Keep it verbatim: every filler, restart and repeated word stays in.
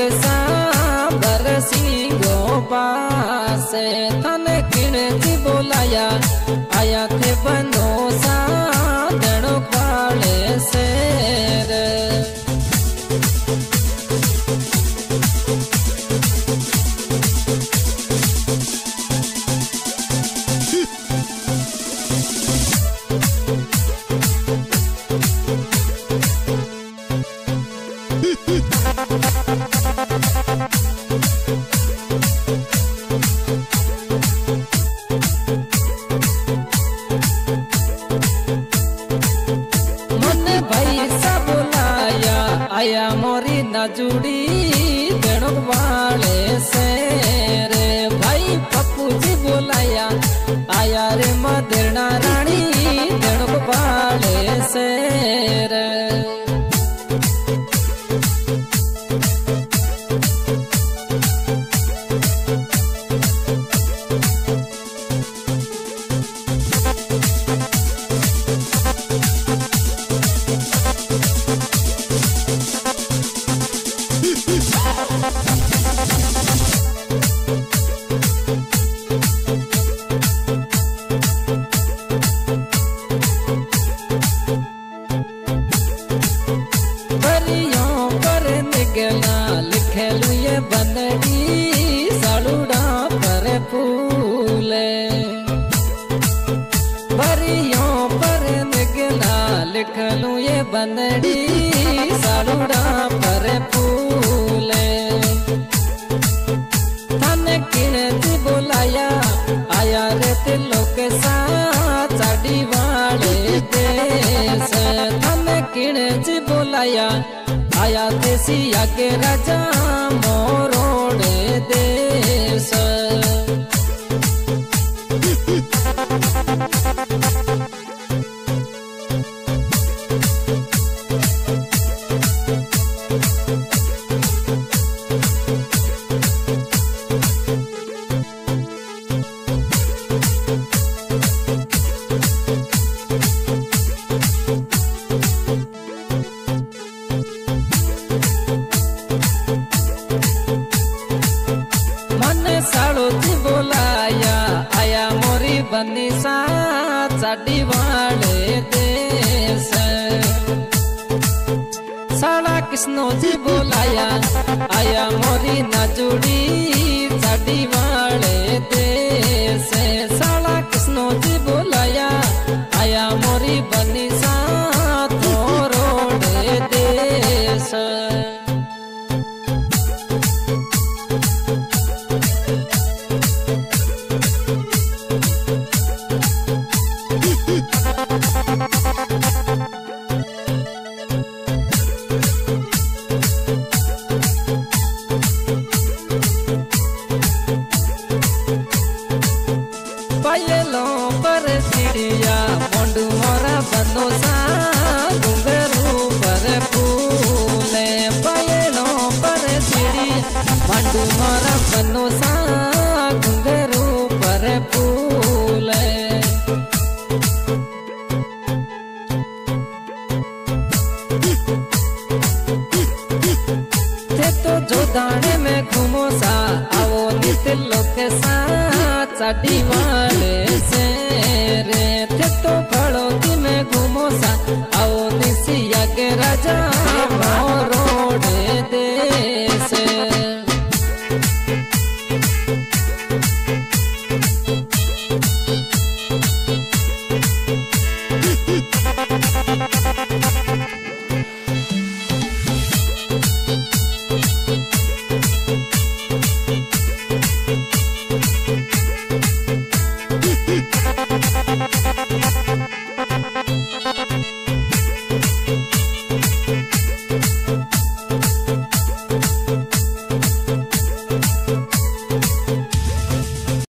सा बरसी गोपासे थाने किने थी बोलाया आया थे बनोसा दड़ो काले से आया मोरी नजुड़ी देणोक वाले से रे भाई पप्पू जी बोलाया आया रे मदेरना रानी देणोक वाले से रे लिखेलू ये बंदगी सालूड़ा पर फूले बरियों पर निकला लिखलू ये बंदगी सालूड़ा पर फूले थाने किने थी बोलाया आया रे तिलों के साथ साड़ी वाले देश थाने किने थी बोलाया आया देसिया के राजा मोरोड़े देश साड़ो जी बोलाया आया मोरी बंदी सा साड़ी वाले देश साड़ा किसनो जी बोलाया आया मोरी नजुड़ी साड़ी वाले देश साड़ा किसनो जी बोलाया आया मोरी बंदी सा थोरोड़े देश पर चिड़िया मोंडू मोरा बंदो सा घुंघरू पर फूले पायलों पर चिड़िया मोंडू मोरा बंदो सा घुंघरू पर फूले थे तो जो दाने में घूमो सा आओ नित्य लोग के साथ साड़ी वाले से रे थे तो फड़ों में घूमो सा आओ निसिया के राजा